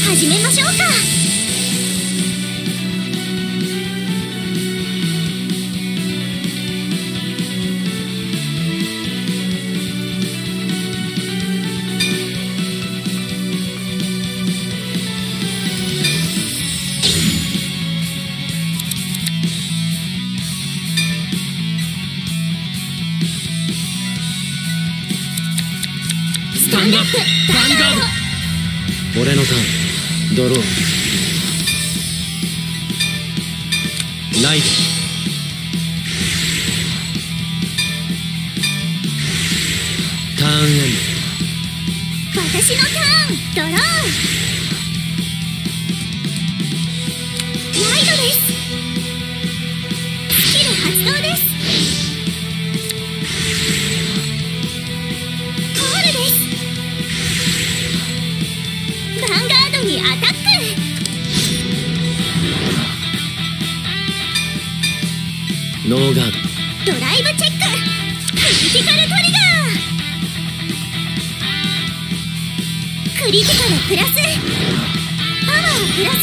始めましょうか。 スタンドアップバンガード。俺のターン。ドロー。ライド。ターンエンド。 私のターン。ドロー。ライドです。スキル発動です。コールです。ヴァンガードにアタック。 ノーガード。 ドライブチェック。クリティカルトリガー。クリティカルプラス。パワープラス。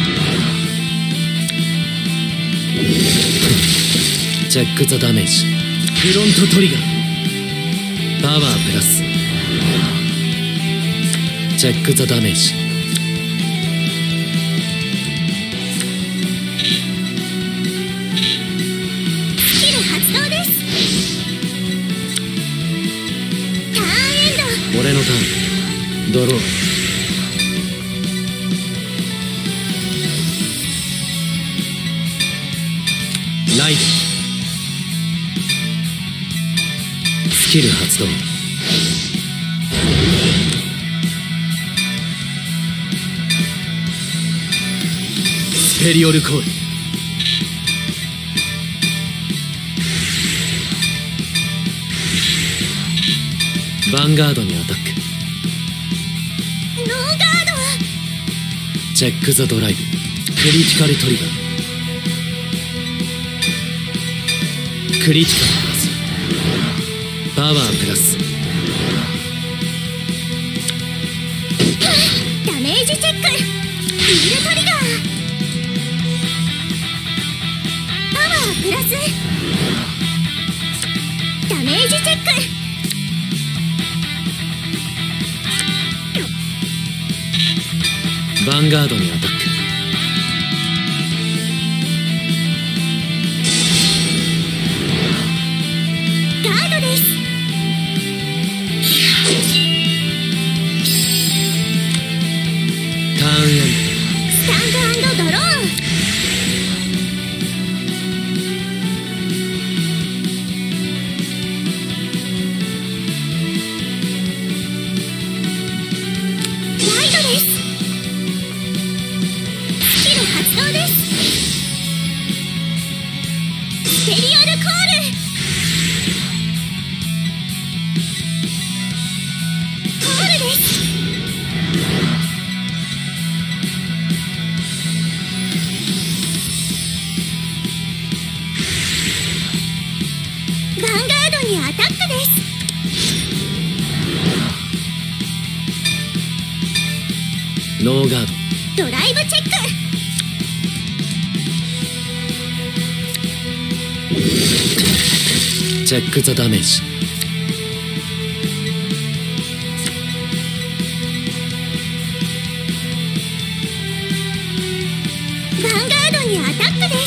チェックザダメージ。フロントトリガー。パワープラス。チェックザダメージ。 スキル発動です。ターンエンド。 俺のターン。ドロー。ライド。スキル発動。スペリオルコール。ヴァンガードにアタック。 ノーガード。 チェックザドライブ。クリティカルトリガー。クリティカルプラス。パワープラス。 ダメージチェック。ヒールトリガー。パワープラス。ダメージチェック。 ヴァンガードにアタック。 ガードです。 ターンエンスタンド&ドロー。ライドです。スキル発動です。スペリオルコール。コールです。ヴァンガードにアタックです。 ノーガード。 ドライブチェック。 チェックザダメージ。 ヴァンガードにアタックです。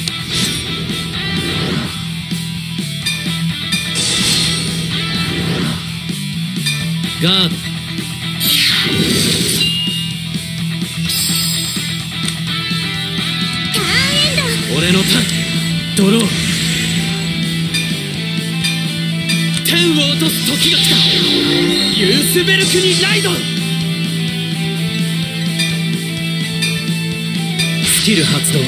ガード。 ターンエンド。 俺のターン。ドロー。天を落とす時が来た。ユースベルクにライド。スキル発動。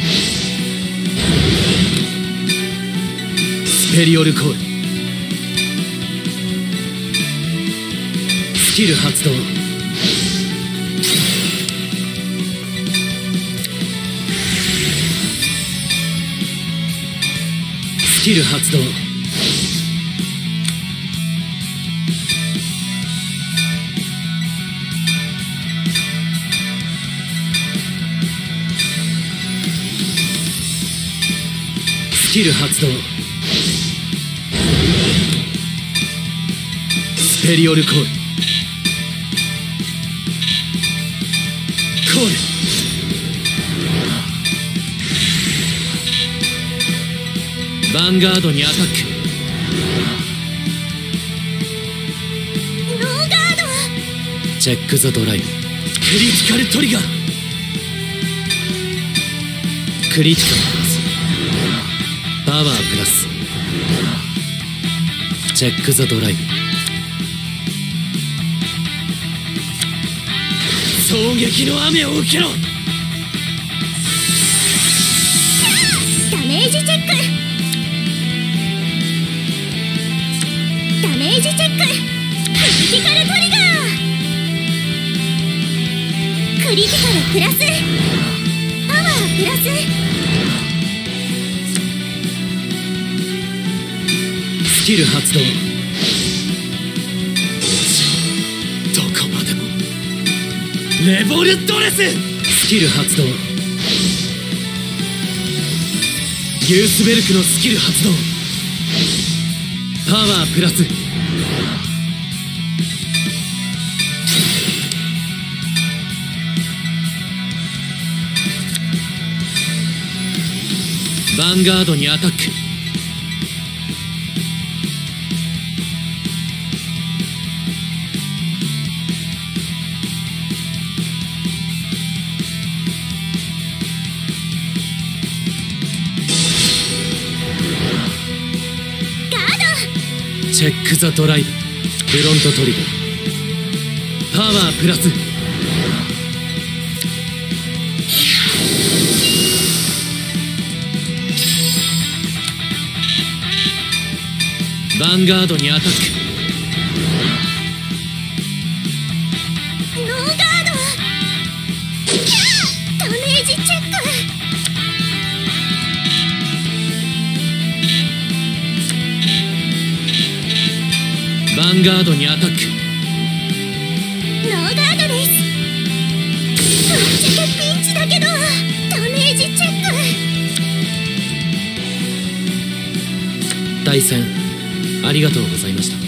スペリオルコール。スキル発動。スキル発動。 スキル発動。スペリオルコール。コール。ヴァンガードにアタック。 ノーガード。 チェックザドライブ。クリティカルトリガー。クリティカルプラスパワープラスチェックザドライブ。衝撃の雨を受けろ。 ダメージチェック。ダメージチェック。クリティカルトリガー。クリティカルプラスパワープラス。 スキル発動。どこまでもレボルドレス。スキル発動。ユースベルクのスキル発動。パワープラス。ヴァンガードにアタック。チェックザドライブ。フロントトリガー。パワープラス。ヴァンガードにアタック。 ノーガード。ダメージチェック。 ヴァンガードにアタック。 ノーガードです。ぶっちゃけピンチだけどダメージチェック。 対戦ありがとうございました。